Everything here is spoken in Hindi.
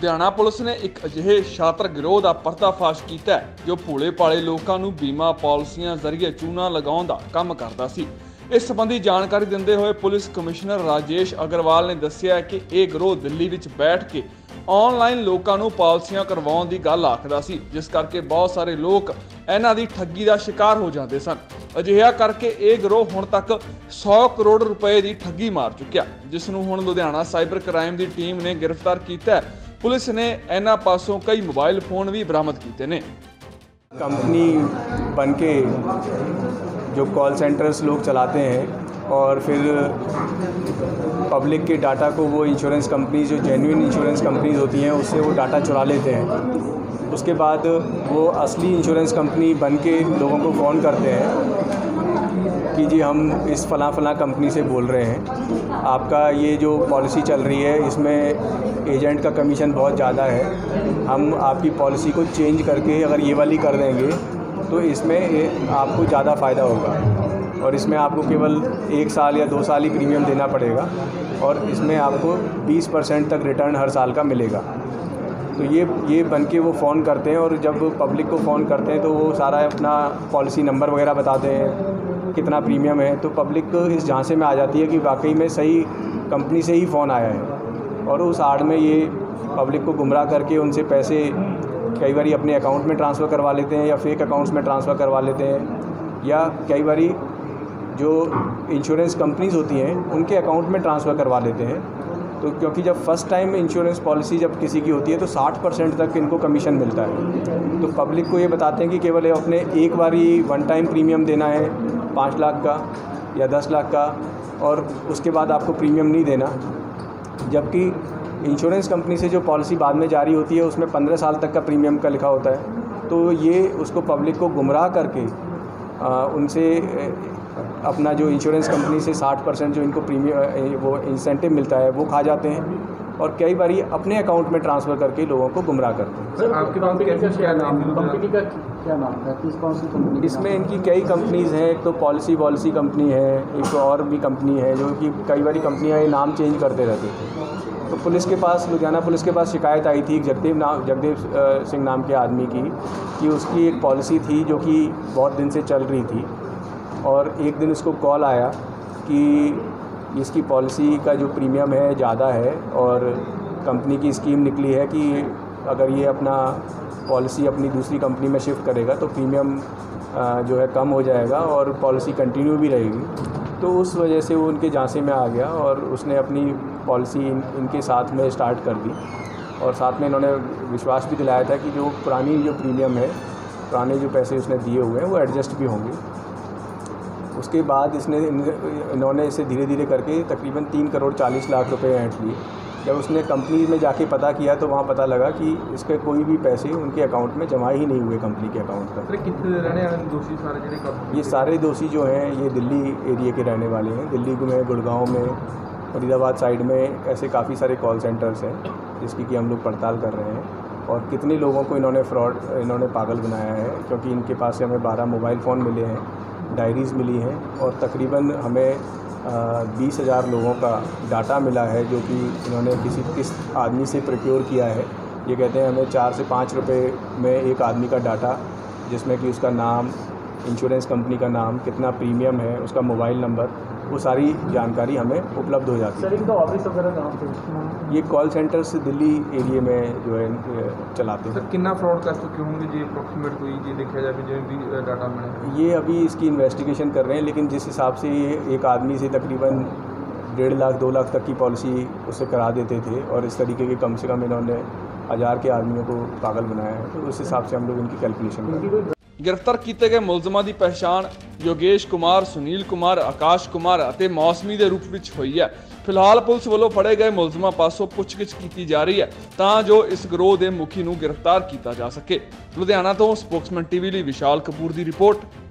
ਲੁਧਿਆਣਾ ਪੁਲਿਸ ਨੇ ਇੱਕ ਅਜਿਹੇ ਸ਼ਾਤਰ ਗਿਰੋਹ ਦਾ ਪਰਦਾਫਾਸ਼ ਕੀਤਾ ਹੈ ਜੋ ਭੋਲੇ ਭਾਲੇ ਲੋਕਾਂ ਨੂੰ ਬੀਮਾ ਪਾਲਿਸੀਆਂ ਜ਼ਰੀਏ ਚੂਨਾ ਲਗਾਉਣ ਦਾ ਕੰਮ ਕਰਦਾ ਸੀ। इस संबंधी जानकारी देंदे हुए पुलिस कमिश्नर राजेश अग्रवाल ने दस्सिया कि यह गिरोह दिल्ली विच बैठ के ऑनलाइन लोगों को पॉलिसियां करवाउण दी गल आखदा सी, जिस करके बहुत सारे लोग इन्हां दी ठगी का शिकार हो जाते सन। अजिहा करके यह गिरोह हुण तक 100 करोड़ रुपए की ठगी मार चुकिया, जिसनूं हुण लुधियाना साइबर क्राइम की टीम ने गिरफ्तार किया है। पुलिस ने इन्हां पासों कई मोबाइल फोन भी बरामद किए हैं। कंपनी बन के जो कॉल सेंटर्स लोग चलाते हैं और फिर पब्लिक के डाटा को वो इंश्योरेंस कंपनी जो जेन्युइन इंश्योरेंस कंपनीज होती हैं उससे वो डाटा चुरा लेते हैं। उसके बाद वो असली इंश्योरेंस कंपनी बन के लोगों को फ़ोन करते हैं कि जी हम इस फ़लाँ कंपनी से बोल रहे हैं, आपका ये जो पॉलिसी चल रही है इसमें एजेंट का कमीशन बहुत ज़्यादा है, हम आपकी पॉलिसी को चेंज करके अगर ये वाली कर देंगे तो इसमें आपको ज़्यादा फ़ायदा होगा और इसमें आपको केवल 1 साल या 2 साल ही प्रीमियम देना पड़ेगा और इसमें आपको 20% तक रिटर्न हर साल का मिलेगा। तो ये बन के वो फ़ोन करते हैं और जब पब्लिक को फ़ोन करते हैं तो वो सारा अपना पॉलिसी नंबर वगैरह बताते हैं, कितना प्रीमियम है, तो पब्लिक इस झांसे में आ जाती है कि वाकई में सही कंपनी से ही फ़ोन आया है और उस आड़ में ये पब्लिक को गुमराह करके उनसे पैसे कई बारी अपने अकाउंट में ट्रांसफ़र करवा लेते हैं या फेक अकाउंट्स में ट्रांसफ़र करवा लेते हैं या कई बारी जो इंश्योरेंस कंपनीज़ होती हैं उनके अकाउंट में ट्रांसफ़र करवा लेते हैं। तो क्योंकि जब फर्स्ट टाइम इंश्योरेंस पॉलिसी जब किसी की होती है तो 60% तक इनको कमीशन मिलता है। तो पब्लिक को ये बताते हैं कि केवल अपने एक बारी वन टाइम प्रीमियम देना है 5 लाख का या 10 लाख का और उसके बाद आपको प्रीमियम नहीं देना, जबकि इंश्योरेंस कंपनी से जो पॉलिसी बाद में जारी होती है उसमें 15 साल तक का प्रीमियम का लिखा होता है। तो ये उसको पब्लिक को गुमराह करके उनसे अपना जो इंश्योरेंस कंपनी से 60% जो इनको प्रीमियम वो इंसेंटिव मिलता है वो खा जाते हैं और कई बारी अपने अकाउंट में ट्रांसफ़र करके लोगों को गुमराह करते हैं। सर आपके पास कैसे क्या नाम कंपनी का क्या नाम है, किस कौन सी कंपनी? इसमें इनकी कई कंपनीज़ हैं, एक तो पॉलिसी कंपनी है, एक और भी कंपनी है जो कि कई बारी कंपनियाँ ये नाम चेंज करते रहते थे। तो पुलिस के पास लुधियाना पुलिस के पास शिकायत आई थी जगदेव सिंह नाम के आदमी की कि उसकी एक पॉलिसी थी जो कि बहुत दिन से चल रही थी और एक दिन उसको कॉल आया कि इसकी पॉलिसी का जो प्रीमियम है ज़्यादा है और कंपनी की स्कीम निकली है कि अगर ये अपना पॉलिसी अपनी दूसरी कंपनी में शिफ्ट करेगा तो प्रीमियम जो है कम हो जाएगा और पॉलिसी कंटिन्यू भी रहेगी। तो उस वजह से वो उनके झांसे में आ गया और उसने अपनी पॉलिसी इनके साथ में स्टार्ट कर दी और साथ में इन्होंने विश्वास भी दिलाया था कि जो पुरानी जो प्रीमियम है, पुराने जो पैसे उसने दिए हुए हैं वो एडजस्ट भी होंगे। उसके बाद इन्होंने इसे धीरे धीरे करके तकरीबन 3 करोड़ 40 लाख रुपए ऐंठ लिए। जब उसने कंपनी में जाके पता किया तो वहाँ पता लगा कि इसके कोई भी पैसे उनके अकाउंट में जमा ही नहीं हुए कंपनी के अकाउंट पर। कितने रहने वाले दोषी सारे? ये सारे दोषी जो हैं ये दिल्ली एरिया के रहने वाले हैं। दिल्ली में, गुड़गांव में, फरीदाबाद साइड में ऐसे काफ़ी सारे कॉल सेंटर्स हैं जिसकी कि हम लोग पड़ताल कर रहे हैं और कितने लोगों को इन्होंने पागल बनाया है, क्योंकि इनके पास से हमें 12 मोबाइल फ़ोन मिले हैं, डायरीज़ मिली हैं और तकरीबन हमें 20,000 लोगों का डाटा मिला है जो कि इन्होंने किस आदमी से प्रोक्योर किया है। ये कहते हैं हमें 4 से 5 रुपए में एक आदमी का डाटा, जिसमें कि उसका नाम, इंश्योरेंस कंपनी का नाम, कितना प्रीमियम है, उसका मोबाइल नंबर, वो सारी जानकारी हमें उपलब्ध हो जाती है। सर इनका ऑफिस वगैरह कहाँ पे? ये कॉल सेंटर्स दिल्ली एरिया में जो है चलाते हैं। सर कितना फ्रॉड कर चुके होंगे जी अप्रोक्सीमेट कोई ये देखा जाए जो भी डाटा मिला? ये अभी इसकी इन्वेस्टिगेशन कर रहे हैं, लेकिन जिस हिसाब से ये एक आदमी से तकरीबन 1.5 लाख 2 लाख तक की पॉलिसी उससे करा देते थे और इस तरीके के कम से कम इन्होंने 1000 के आदमियों को पागल बनाया है, तो उस हिसाब से हम लोग इनकी कैलकुलेशन कर रहे हैं। गिरफ्तार किए गए मुलजमां की पहचान योगेश कुमार, सुनील कुमार, आकाश कुमार और मौसमी के रूप में हुई है। फिलहाल पुलिस वालों फड़े गए मुलजमां पासों पुछगिछ की जा रही है तां जो इस गिरोह के मुखी नूं गिरफ्तार किया जा सके। लुधियाना तो स्पोक्समैन टीवी लिए विशाल कपूर की रिपोर्ट।